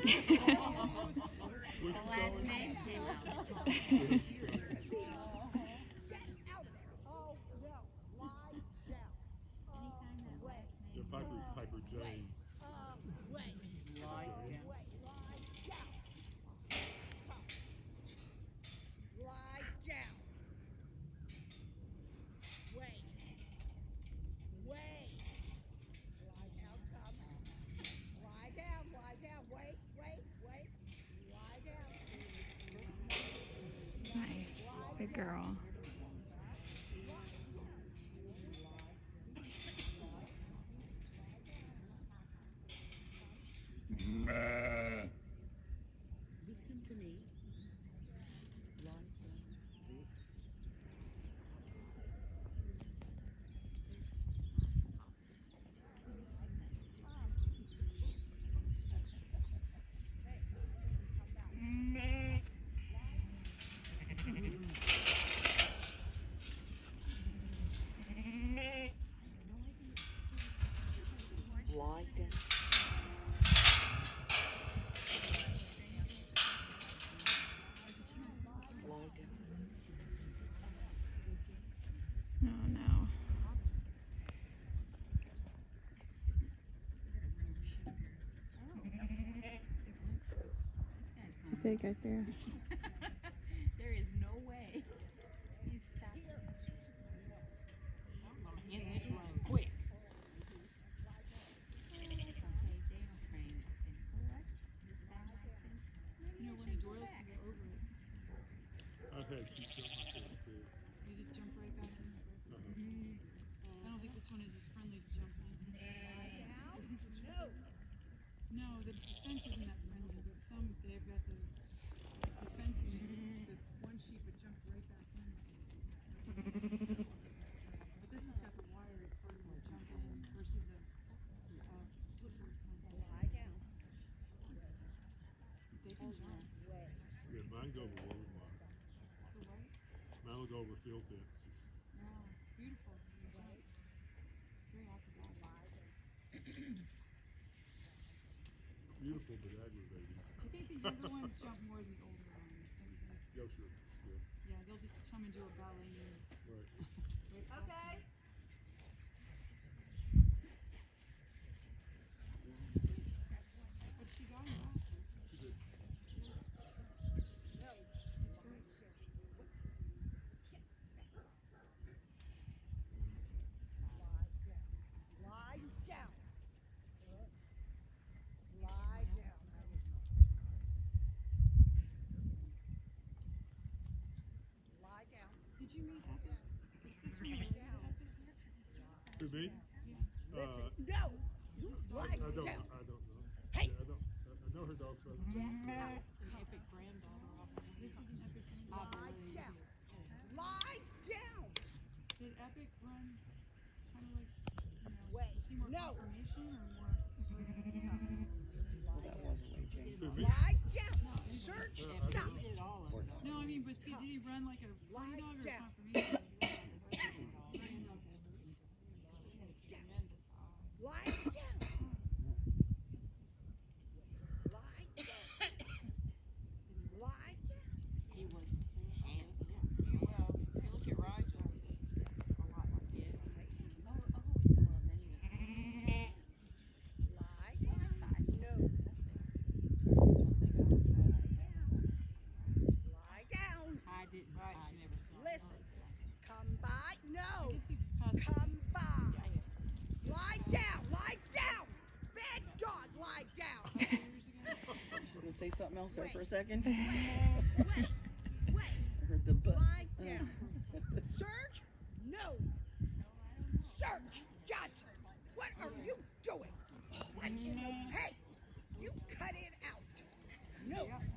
last name came out. Piper's Piper Jane. Lie down. Lie down. Wait. Wait. Lie down, come. Lie down, lie down. Wait, wait, wait. Lie down. Nice. Good girl. Listen to me. Lie down. Lie down. Lie down. Oh no. I think I threw. There is no way he's stopping. I'm gonna end this run quick. You know, when the Doyles can go over it, I've had cute jump like this too. you just jump right back in. I don't think this one is as friendly to jump in. No, the fence isn't that friendly, but some, they've got the fencing, the one sheep would jump right back in. But this has got the wire, it's harder to jump in versus a slippery fence. Lie down. They can jump. Yeah, mine go over road line. The white? Mine will go over field fences. Wow, beautiful. Very acrobatic. Beautiful but aggravating. I think the younger ones jump more than the older ones, don't you think? Yeah, sure. Yeah. Yeah, they'll just come and do a ballet move. Right. Right past Okay. them. But she got him back. She did. Lie down. Lie down. Lie down. Did you meet Epic? Is this one related to Epic here? To me? Yeah. No. You lie I don't. down. I don't know. Hey. Yeah, I don't. I know her dog's brother. An Epic granddaughter, I believe. This is an Epic granddaughter. Lie down. Lie down. Did Epic run kind of like, you know, Wait, see more no. confirmation or more? Well, that wasn't Ray Jane. To me? Lie down. Search. I Stop. don't He did all of it. No, I mean, but see, did he run like a Lie party dog or a down. confirmation? Tremendous eye. Lie down. Lie down. Lie down. He was handsome. Well, look at Roger. A lot like it. Well, then he was. Lie down. No. Lie down. I didn't. I never saw. Listen. Come by. I No. guess he passed. Come by. Yeah. Lie down. Lie down. Bad dog. Lie down. Years ago. Just gonna say something else there for a second. Wait. Wait. I heard the butt. Lie down. Search? No. Search. Gotcha. What are you doing? What? Hey, you cut it out. No.